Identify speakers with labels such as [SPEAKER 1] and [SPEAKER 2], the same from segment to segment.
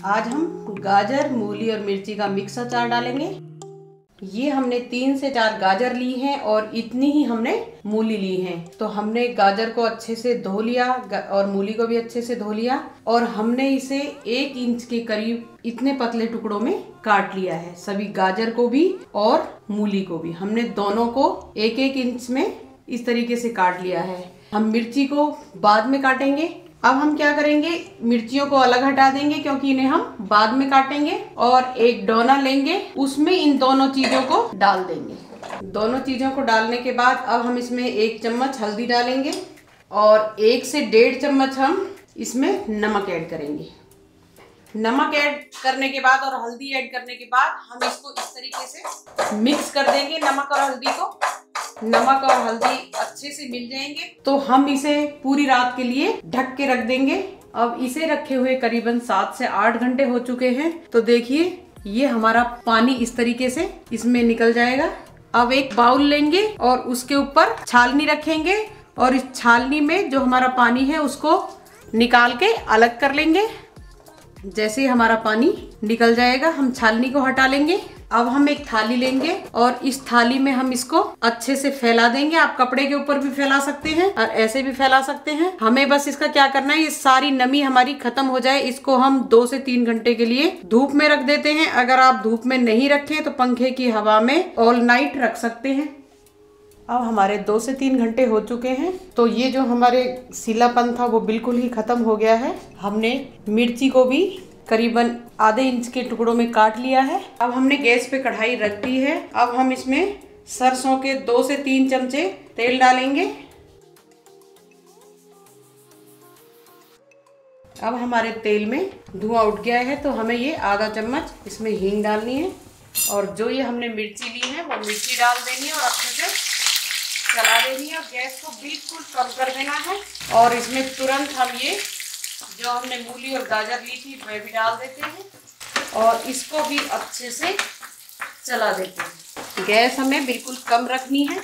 [SPEAKER 1] आज हम गाजर, मूली और मिर्ची का मिक्स अचार डालेंगे। ये हमने 3 से 4 गाजर ली हैं और इतनी ही हमने मूली ली है। तो हमने गाजर को अच्छे से धो लिया और मूली को भी अच्छे से धो लिया और हमने इसे 1 इंच के करीब इतने पतले टुकड़ों में काट लिया है। सभी गाजर को भी और मूली को भी हमने दोनों को 1-1 इंच में इस तरीके से काट लिया है। हम मिर्ची को बाद में काटेंगे। अब हम क्या करेंगे, मिर्चियों को अलग हटा देंगे क्योंकि इन्हें हम बाद में काटेंगे और एक डोना लेंगे, उसमें इन दोनों चीजों को डाल देंगे। दोनों चीजों को डालने के बाद अब हम इसमें 1 चम्मच हल्दी डालेंगे और 1 से 1.5 चम्मच हम इसमें नमक ऐड करेंगे। नमक ऐड करने के बाद और हल्दी ऐड करने के बाद हम इसको इस तरीके से मिक्स कर देंगे। नमक और हल्दी को, नमक और हल्दी अच्छे से मिल जाएंगे तो हम इसे पूरी रात के लिए ढक के रख देंगे। अब इसे रखे हुए करीबन 7 से 8 घंटे हो चुके हैं। तो देखिए ये हमारा पानी इस तरीके से इसमें निकल जाएगा। अब एक बाउल लेंगे और उसके ऊपर छालनी रखेंगे और इस छालनी में जो हमारा पानी है उसको निकाल के अलग कर लेंगे। जैसे हमारा पानी निकल जाएगा हम छालनी को हटा लेंगे। अब हम एक थाली लेंगे और इस थाली में हम इसको अच्छे से फैला देंगे। आप कपड़े के ऊपर भी फैला सकते हैं और ऐसे भी फैला सकते हैं। हमें बस इसका क्या करना है, ये सारी नमी हमारी खत्म हो जाए, इसको हम 2 से 3 घंटे के लिए धूप में रख देते हैं। अगर आप धूप में नहीं रखें तो पंखे की हवा में ऑल नाइट रख सकते हैं। अब हमारे 2 से 3 घंटे हो चुके हैं तो ये जो हमारे सीलापन था वो बिल्कुल ही खत्म हो गया है। हमने मिर्ची को भी करीबन आधे इंच के टुकड़ों में काट लिया है। अब हमने गैस पे कढ़ाई रख दी है। अब हम इसमें सरसों के 2 से 3 चमचे तेल डालेंगे। अब हमारे तेल में धुआं उठ गया है तो हमें ये आधा चम्मच इसमें हींग डालनी है और जो ये हमने मिर्ची ली है वो मिर्ची डाल देनी है और अच्छे से चला देनी है और गैस को बिल्कुल कम कर देना है। और इसमें तुरंत हम ये जो हमने मूली और गाजर ली थी वह भी डाल देते हैं और इसको भी अच्छे से चला देते हैं। गैस हमें बिल्कुल कम रखनी है।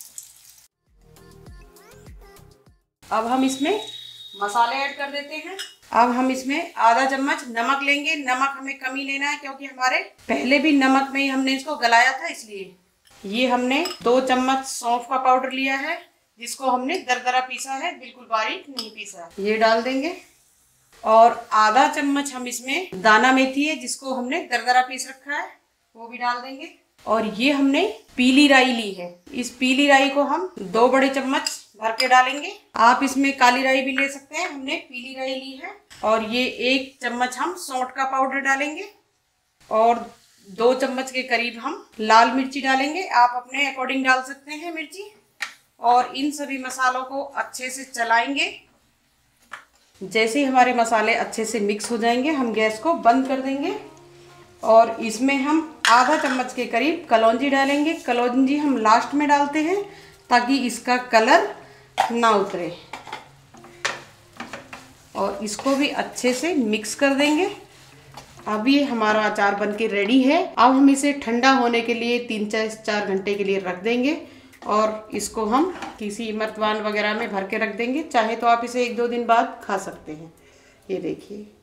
[SPEAKER 1] अब हम इसमें मसाले ऐड कर देते हैं। अब हम इसमें आधा चम्मच नमक लेंगे। नमक हमें कम ही लेना है क्योंकि हमारे पहले भी नमक में ही हमने इसको गलाया था, इसलिए। ये हमने 2 चम्मच सौंफ का पाउडर लिया है जिसको हमने दरदरा पीसा है, बिल्कुल बारीक नहीं पीसा। ये डाल देंगे और आधा चम्मच हम इसमें दाना मेथी है जिसको हमने दरदरा पीस रखा है, वो भी डाल देंगे। और ये हमने पीली राई ली है। इस पीली राई को हम 2 बड़े चम्मच भर के डालेंगे। आप इसमें काली राई भी ले सकते हैं, हमने पीली राई ली है। और ये 1 चम्मच हम सौंठ का पाउडर डालेंगे और 2 चम्मच के करीब हम लाल मिर्ची डालेंगे। आप अपने अकॉर्डिंग डाल सकते हैं मिर्ची। और इन सभी मसालों को अच्छे से चलाएंगे। जैसे ही हमारे मसाले अच्छे से मिक्स हो जाएंगे हम गैस को बंद कर देंगे और इसमें हम आधा चम्मच के करीब कलौंजी डालेंगे। कलौंजी हम लास्ट में डालते हैं ताकि इसका कलर ना उतरे। और इसको भी अच्छे से मिक्स कर देंगे। अब ये हमारा अचार बनके रेडी है। अब हम इसे ठंडा होने के लिए 3 से 4 घंटे के लिए रख देंगे और इसको हम किसी मर्तबान वगैरह में भर के रख देंगे। चाहे तो आप इसे 1-2 दिन बाद खा सकते हैं। ये देखिए।